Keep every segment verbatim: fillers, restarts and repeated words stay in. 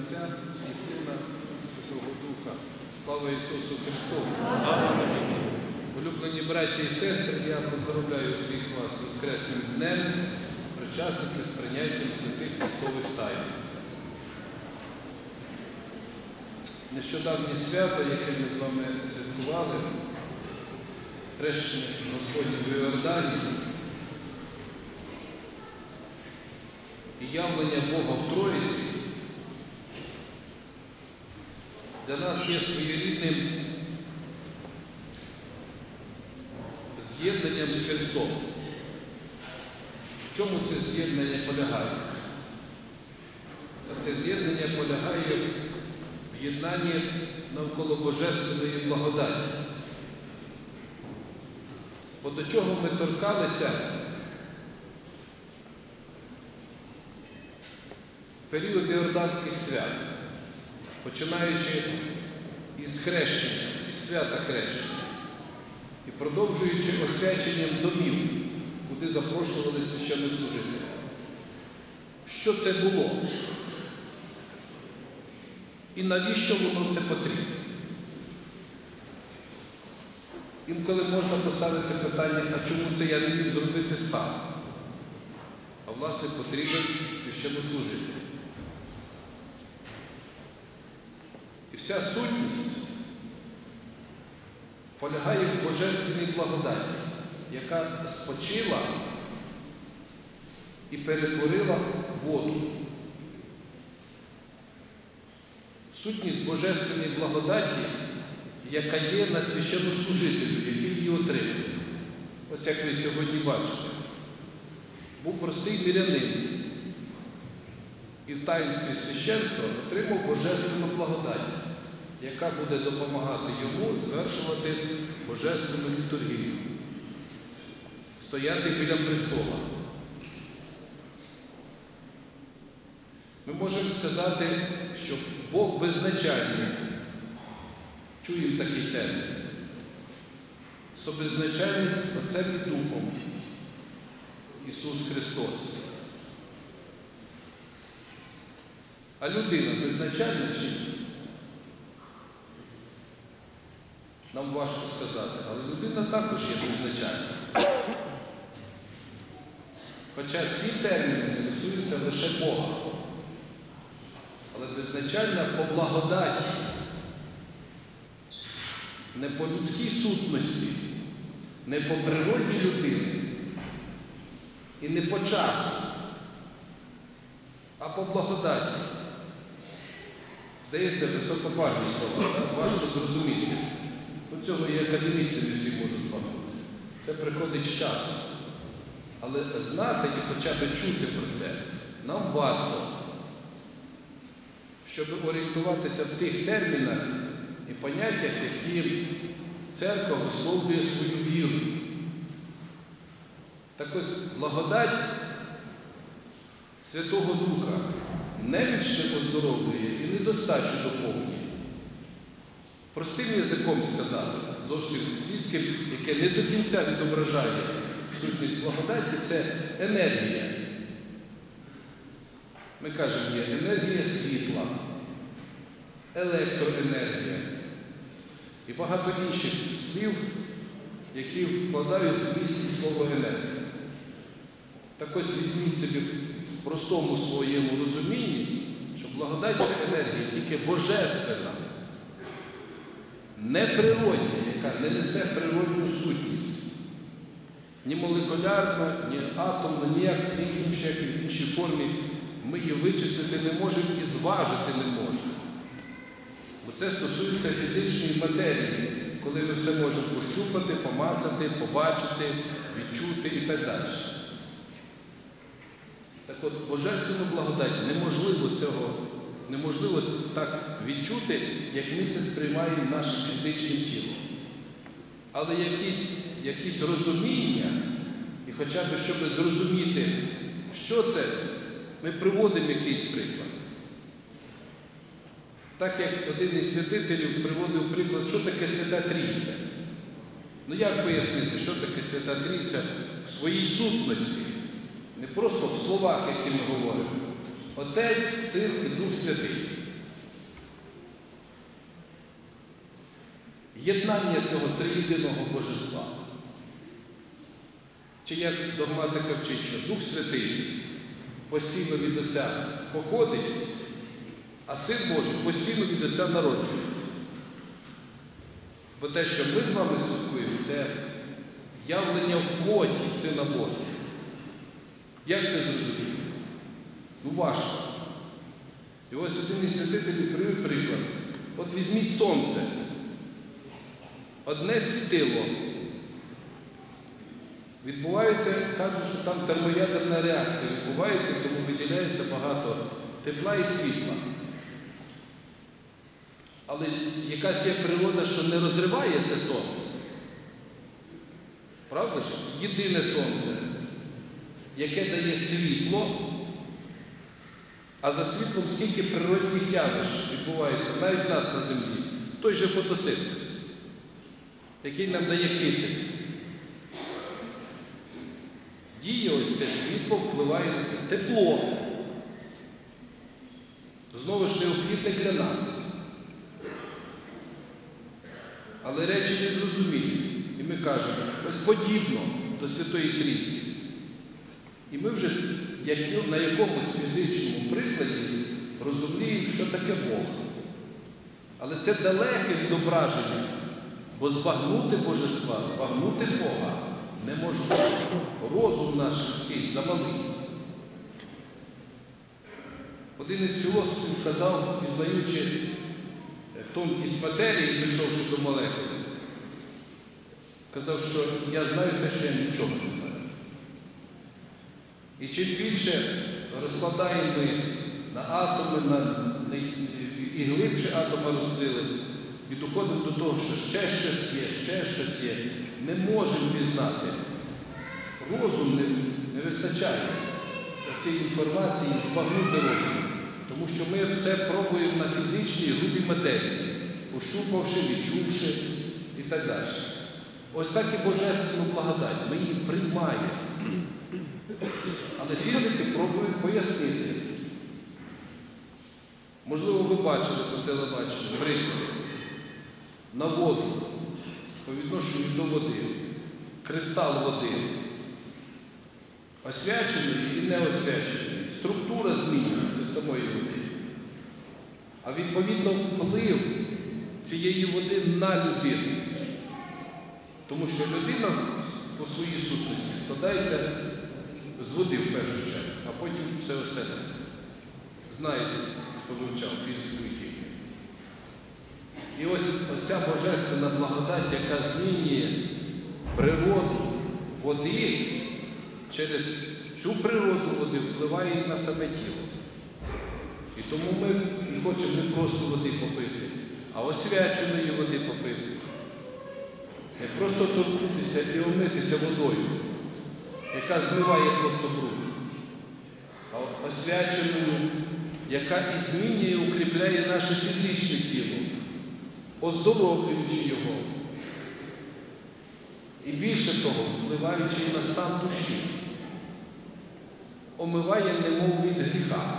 Отця і Сина і Святого Духа. Слава Ісусу Христу! Улюблені браті і сестри, я поздоровляю всіх вас з Воскресним днем, причасників з прийняттям святих Христових тайн. Нещодавнє свято, яке ми з вами святкували, хрещення Господнє в Йордані, і явлення Бога в Троїці, для нас є своєрідним з'єднанням з Христом. В чому це з'єднання полягає? А це з'єднання полягає в єднанні навколо Божественної благодаті. Бо до чого ми торкалися в період Йорданських свят, починаючи із хрещення, із свята хрещення, і продовжуючи освяченням домів, куди запрошували священнослужителі. Що це було? І навіщо воно це потрібно? Інколи можна поставити питання, а чому це я не міг зробити сам? А власне потрібен священнослужитель. І вся сутність полягає в божественній благодаті, яка спочила і перетворила воду. Сутність божественної благодаті, яка є на священнослужителю, який її отримує. Ось як ви сьогодні бачите. Був простий мирянин і в таїнстві священства отримав божественну благодать, яка буде допомагати йому звершувати божественну літургію, стояти біля престола. Ми можемо сказати, що Бог беззначальний, чуємо такий термін, собезначальний Отцем і Духом Ісус Христос. А людина беззначальна чи ні? Нам важко сказати, але людина також є беззначальна. Хоча ці терміни стосуються лише Бога. Але беззначальна по благодаті, не по людській сутності, не по природі людини і не по часу, а по благодаті. Здається, високопарні слова, так? Важко зрозуміти. У цього і академісти не всі можуть пам'ятати. Це приходить з часом. Але знати і хоча б чути про це нам варто, щоб орієнтуватися в тих термінах і поняттях, які церква висловлює свою віру. Так ось благодать Святого Духа немічне оздоровлює і недостачу доповнює. Простим язиком сказати, зовсім світським, яке не до кінця відображає сутність благодаті, це енергія. Ми кажемо, є енергія світла, електроенергія і багато інших слів, які вкладають зміст слова енергія. Так ось візьміть собі в простому своєму розумінні, що благодать – це енергія, тільки божественна, неприродня, яка не несе природну сутність. Ні молекулярно, ні атомно, ніяк, ні в іншій формі ми її вичислити не можемо і зважити не можемо. Бо це стосується фізичної матерії, коли ми все можемо пощупати, помацати, побачити, відчути і так далі. Так от, божественну благодать неможливо цього, неможливо так відчути, як ми це сприймаємо нашим фізичним тілом. Але якісь, якісь розуміння, і хоча б, щоб зрозуміти, що це, ми приводимо якийсь приклад. Так як один із святителів приводив приклад, що таке Свята Трійця. Ну як пояснити, що таке Свята Трійця в своїй сутності? Не просто в словах, які ми говоримо. Отець, Син і Дух Святий. єднання цього триєдиного божества. Чи як догматика вчить, що Дух Святий постійно від Отця походить, а Син Божий постійно від Отця народжується. Бо те, що ми з вами святкуємо, це явлення в плоті Сина Божого. Як це зрозуміти? Ну, важко. І ось один із святителів привів приклад. От візьміть сонце. Одне світило. Відбувається, кажуть, що там термоядерна реакція відбувається, тому виділяється багато тепла і світла. Але якась є природа, що не розриває це сонце. Правда ж? Єдине сонце, яке дає світло, а за світлом скільки природних явищ відбувається навіть в нас на землі. Той же фотосинтез, який нам дає кисень. Діє ось це світло, впливає на це тепло. Знову ж необхідне для нас. Але речі незрозумілі. І ми кажемо, ось подібно до Святої Трійці. І ми вже на якомусь фізичному прикладі розуміємо, що таке Бог. Але це далеке відображення, бо збагнути божества, збагнути Бога неможливо. Розум наш людський замалий. Один із філософів казав, пізнаючи тонкість матерії, прийшовши до молекули, казав, що я знаю те, що я нічого не знаю. І чим більше розкладаємо ми на атоми, на, на, і глибше атоми розкрили, і доходимо до того, що ще щось є, ще щось є, не можемо пізнати. Розум не, не вистачає цієї інформації, збагнути розум. Тому що ми все пробуємо на фізичній грубій матерії, пощупавши, відчувши і так далі. Ось так і божественну благодать. Ми її приймаємо. Але фізики пробують пояснити. Можливо, ви бачили по телебаченню приклад на воду, по відношенню до води, кристал води, освячений і неосвячений. Структура змінюється самої води. А відповідно вплив цієї води на людину. Тому що людина по своїй сутності складається з води в першу чергу, а потім все остальне. Знаєте, хто вивчав фізику і хімію. І ось оця божественна благодать, яка змінює природу води, через цю природу води впливає і на саме тіло. І тому ми хочемо не просто води попити, а освяченої води попити. Не просто торкнутися і омитися водою, яка змиває просто бруд, а освяченою, яка і змінює, і укріпляє наше фізичне тіло, оздоровлюючи його. І більше того, впливаючи на стан душі, омиває немов від гріха.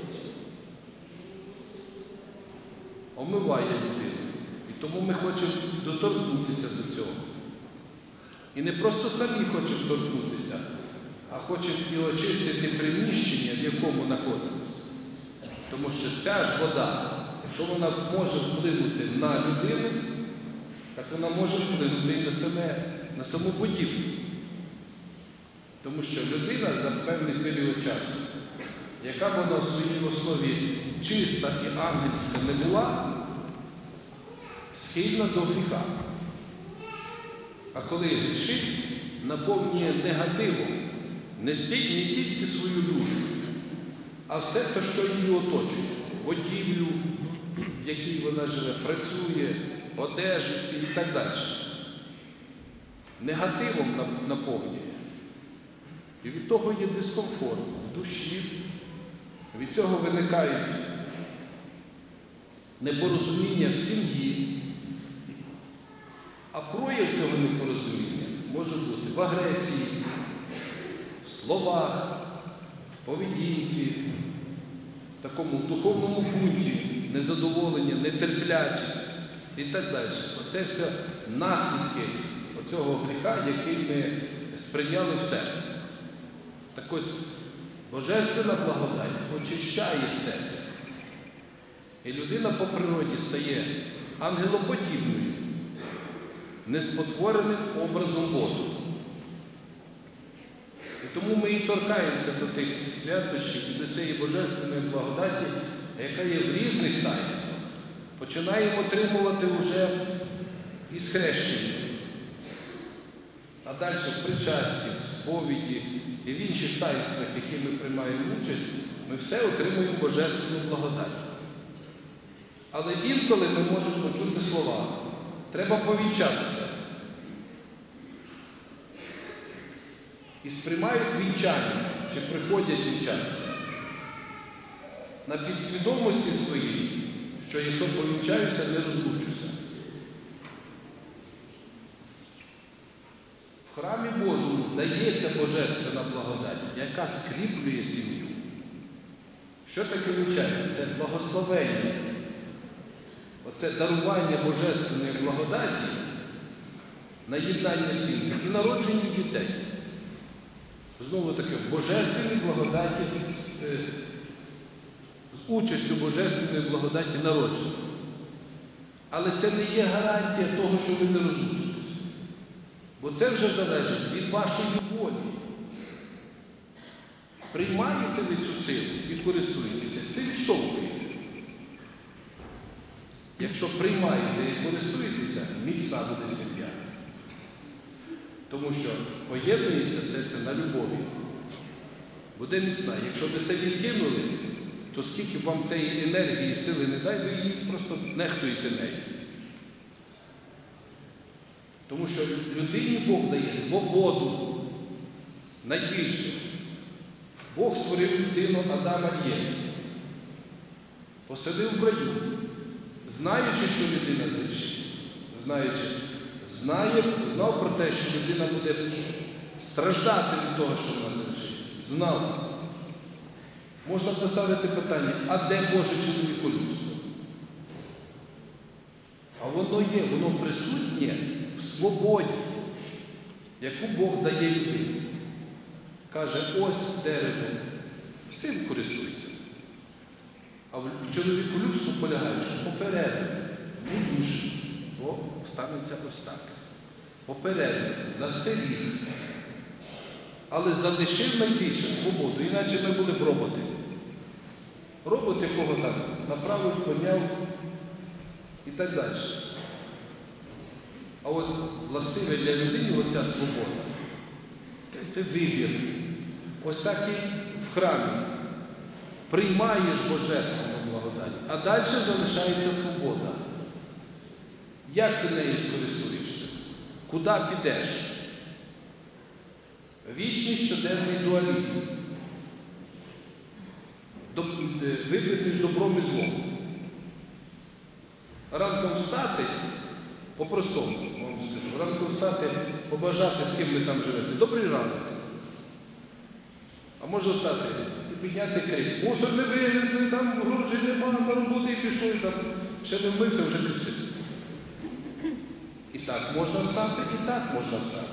Омиває людину. І тому ми хочемо доторкнутися до цього. І не просто самі хочемо торкнутися, а хочемо і очистити приміщення, в якому знаходимося. Тому що ця ж вода, якщо вона може вплинути на людину, так вона може вплинути і на, саме, на саму будівлю. Тому що людина за певний період часу, яка б вона в своїй основі чиста і ангельська не була, схильна до гріха. А коли грішить, наповнює негативом не тільки свою душу, а все те, що її оточує. Будівлю, в якій вона живе, працює, одежу всі і так далі. Негативом наповнює. І від того є дискомфорт в душі. Від цього виникають непорозуміння в сім'ї. А прояв цього непорозуміння може бути в агресії, в словах, в поведінці, в такому духовному бунті, незадоволення, нетерплячість. і так далі. Оце все наслідки оцього гріха, який ми сприйняли в себе. Так ось, божественна благодать очищає все це. І людина по природі стає ангелоподібною, неспотвореним образом Божим. І тому ми і торкаємося до тих святощів і до цієї божественної благодаті, яка є в різних таїнствах. Починаємо отримувати вже із хрещення. А далі в причасті, в сповіді і в інших таїнствах, які ми приймаємо участь, ми все отримуємо божественну благодать. Але інколи ми можемо почути слова. Треба повінчатися. І сприймають вінчання, чи приходять вінчатися. На підсвідомості своїй, що якщо повінчаюся, не розлучуся. В храмі Божому дається божественна благодать, яка скріплює сім'ю. Що таке вінчання? Це благословення. Оце дарування божественної благодаті на єднання сім'ї і народження дітей. Знову таки, в божественній благодаті, з участю божественної благодаті народження. Але це не є гарантія того, що ви не розлучитесь. Бо це вже залежить від вашої волі. Приймаєте ви цю силу і користуєтеся, це відштовхує. Якщо приймаєте і користуєтеся, міцна буде сім'я. Тому що поєднується все це на любові. Буде міцна. Якщо ви це відкинули, то скільки вам цієї енергії, сили не дай, ви її просто нехтуєте нею. Тому що людині Бог дає свободу найбільше. Бог створив людину Адама і Єву. Посадив в раю, знаючи, що людина зрішить. Знаючи, знає, знав про те, що людина буде страждати від того, що вона зрішить. Знав. Можна поставити питання, а де Боже чоловіколюбство? А воно є, воно присутнє в свободі, яку Бог дає людині. Каже, ось дерево, всім користуйся. А в чоловіколюбству полягає, що попереду, не інше, бо станеться ось так. Попереду, застеріг. Але залишив найбільше свободу, іначе ми були б роботи. Робот, якого там направив, поняв і так далі. А от властиве для людини оця свобода. Це вибір. Ось так і в храмі. Приймаєш божественну благодать, а далі залишається свобода. Як ти нею скористуєшся? Куди підеш? Вічний щоденний дуалізм. Вибір між добром і злом. Ранком встати, по-простому, вам скажу, ранком встати, побажати, з ким ви там живете. Добрий ранок. А може встати і підняти крик. Мусор не винесли, там грошей немає, на роботу і пішов, і там ще не вмився, вже кричить. І так можна встати, і так можна встати.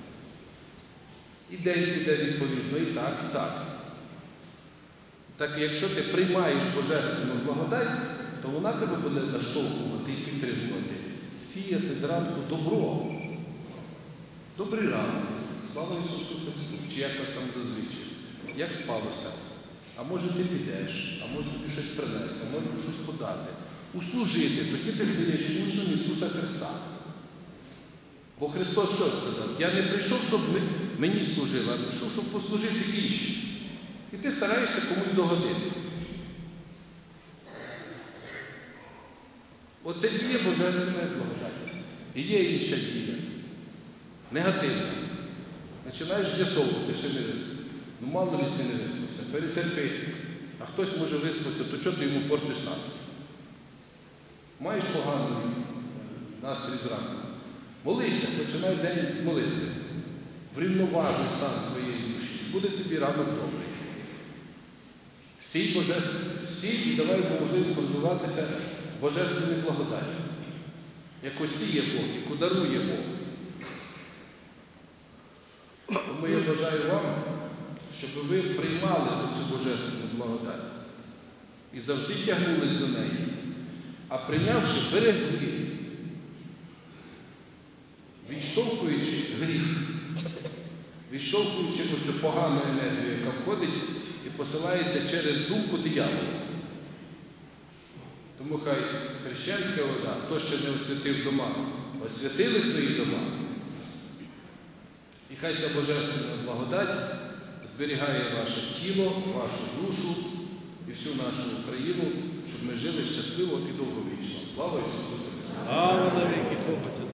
І день піде відповідно, і так, і так. Так якщо ти приймаєш божественну благодать, то вона тебе буде наштовхувати і підтримувати. Сіяти зранку добро. Добрий ранок. Слава Ісусу Христу. Чи якось там зазвичай. Як спалося? А може ти підеш, а може тобі щось принести, а може тобі щось подати. Услужити. Тоді ти стаєш учнем Ісуса Христа. Бо Христос що сказав? Я не прийшов, щоб мені служили, а прийшов, щоб послужити іншим. І ти стараєшся комусь догодити. Оце діє божественної благодаті. І є інша дія. Негативна. Починаєш з'ясовувати, що не виспався. Ну мало ли ти не виспався, перетерпи. А хтось може виспався, то чого ти йому портиш настрій? Маєш поганий настрій зранку. Молися, починай день молитви. Врівноважуй стан своєї душі. Буде тобі ранок добрий. Сій, божеств... Сій і давай можливість розвиватися божественною благодаті. яку сіє Бог, яку дарує Бог. Тому я бажаю вам, щоб ви приймали цю божественну благодать і завжди тягнулись до неї, а прийнявши, берегли, відштовхуючи гріх, відштовхуючи оцю погану енергію, яка входить і посилається через думку диявола. Тому хай хрещенська вода, хто ще не освятив дома, освятили свої дома. І хай ця божественна благодать зберігає ваше тіло, вашу душу і всю нашу Україну, щоб ми жили щасливо і довговічно. Слава Ісусу Христу! Слава навіки Богу!